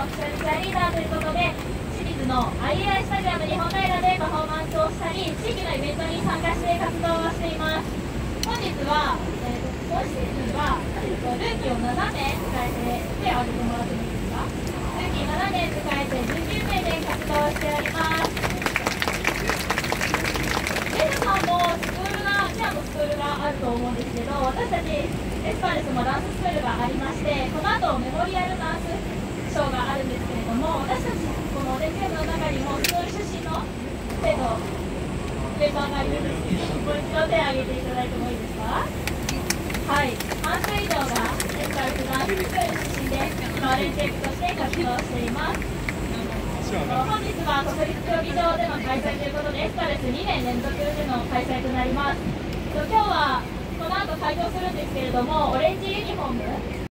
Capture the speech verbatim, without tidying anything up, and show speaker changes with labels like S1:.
S1: フィシャルチアリーダーということで、清水の アイエーアイ スタジアム日本平でパフォーマンスをしたり、地域のイベントに参加して活動をしています。本日は、えー、と今シーズンは、えー、とルーキーをななめい迎えて、手を挙げてもらってもいいですか。ルーキーななめい迎えてじゅうきゅうめいで活動しております。皆さんもスクールが、チアのスクールがあると思うんですけど、私たちエスパーレスもダンススクールがありまして、この後メモリアルダンスショーがあるんですけれども、私たちこのオレンジ部の中にもスクール出身の生徒メンバーがいるんですけど、もう一度手を挙げていただいてもいいですか。はい、半数以上がエスパーレスダンススクール出身で、今オレンジ部として活動しています。本日は国立競技場での開催ということで、エスパレスにねん連続での開催となります。今日はこの後開場するんですけれども、オレンジユニフォーム